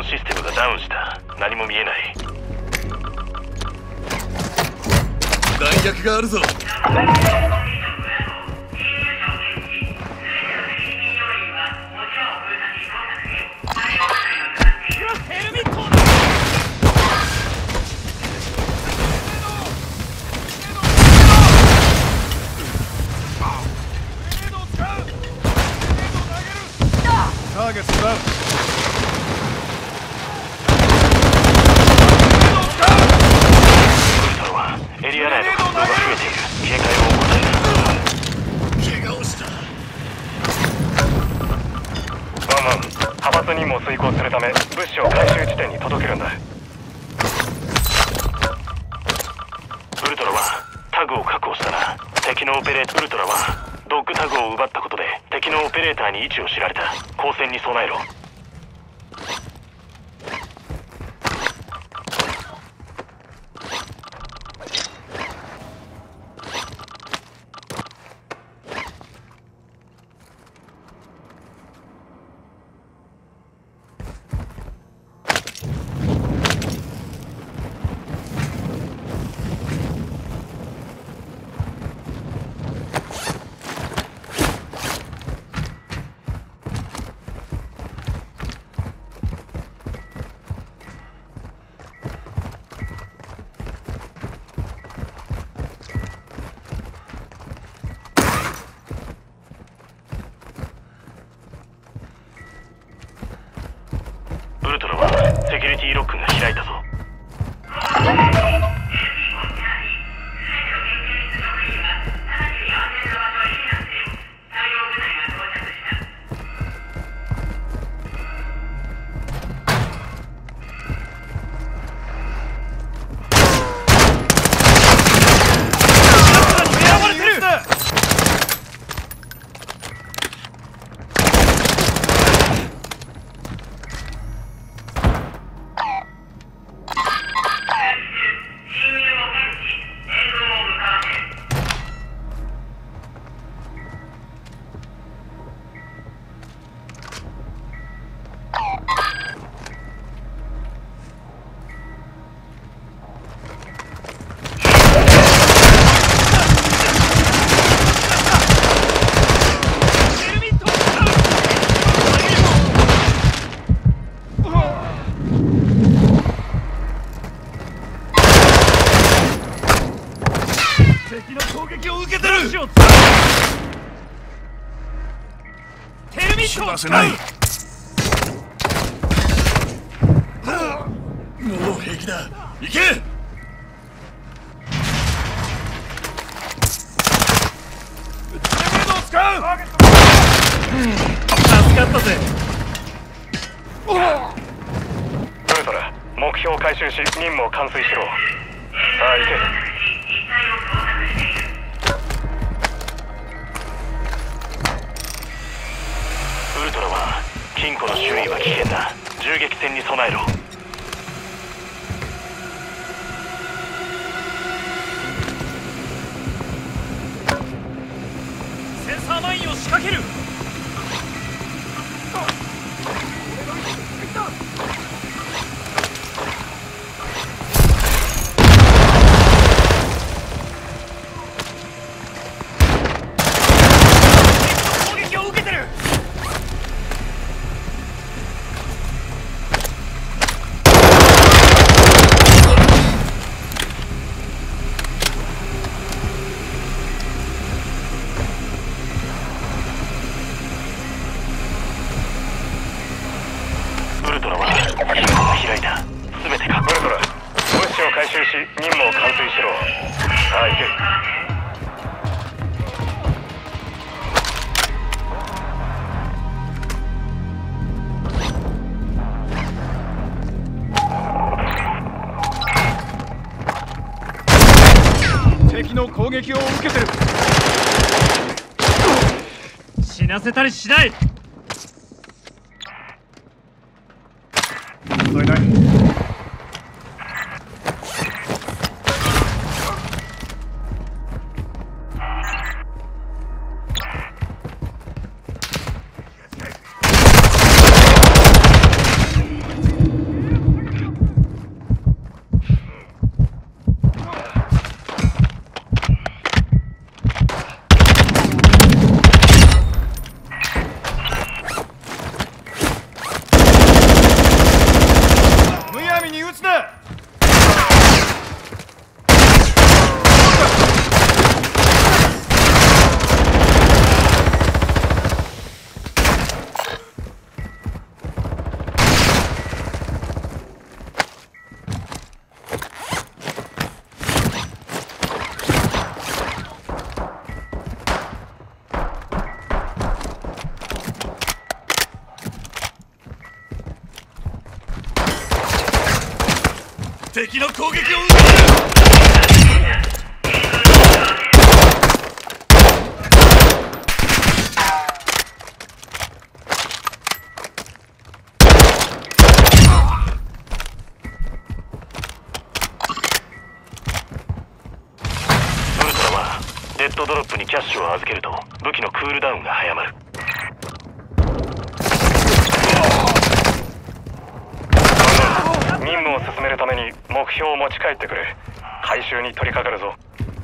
システムがダウンした。何も見えない。 弾薬があるぞ。ターゲットダウン。 エリア内の活動が増えている。警戒を怠るな。怪我をした。ワンワン、派閥任務を遂行するため物資を回収地点に届けるんだ。ウルトラはタグを確保したな。敵のオペレーターウルトラはドッグタグを奪ったことで敵のオペレーターに位置を知られた。交戦に備えろ。ウルトラはセキュリティロックが開いたぞ。敵の攻撃を受けてる。テルミットを使う。もう平気だ。行け。テルミットを使う。助かったぜ。ウルトラ、目標を回収し任務を完遂しろ。さあ行け。ウルトラは金庫の周囲は危険だ。銃撃戦に備えろ。センサーマインを仕掛ける。ウルトラは金庫が開いた。全てか。ウルトラ、物資を回収し任務を完遂しろ。さあ行け。敵の攻撃を受けてる。死なせたりしない。問題ない。 敵の攻撃を受ける。 ウルトラはデッドドロップにキャッシュを預けると武器のクールダウンが早まる。任務を進めるために目標を持ち帰ってくれ。回収に取り掛かるぞ。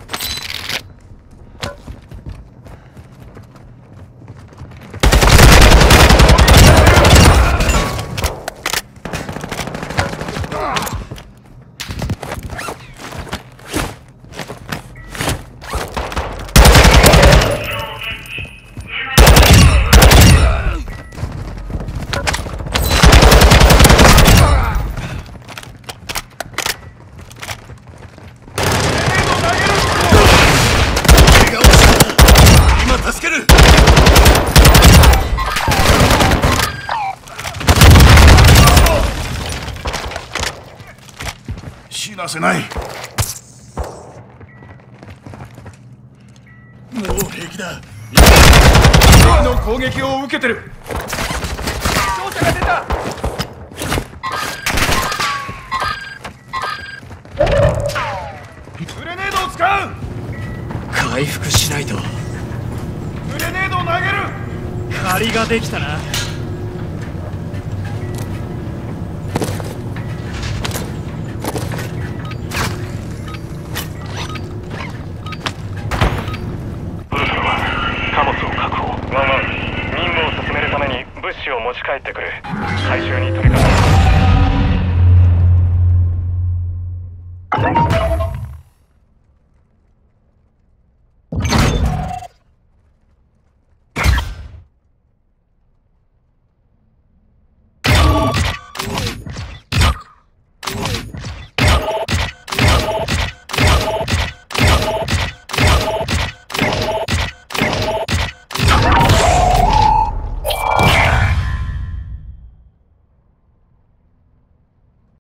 死なせない。もう平気だ。 敵の攻撃を受けてる。勝者が出た。グレネードを使う。 回復しないと。 グレネードを投げる。 借りができたな。 貨物を確保。ワンワン、任務を進めるために物資を持ち帰ってくれ。回収に取り掛かる。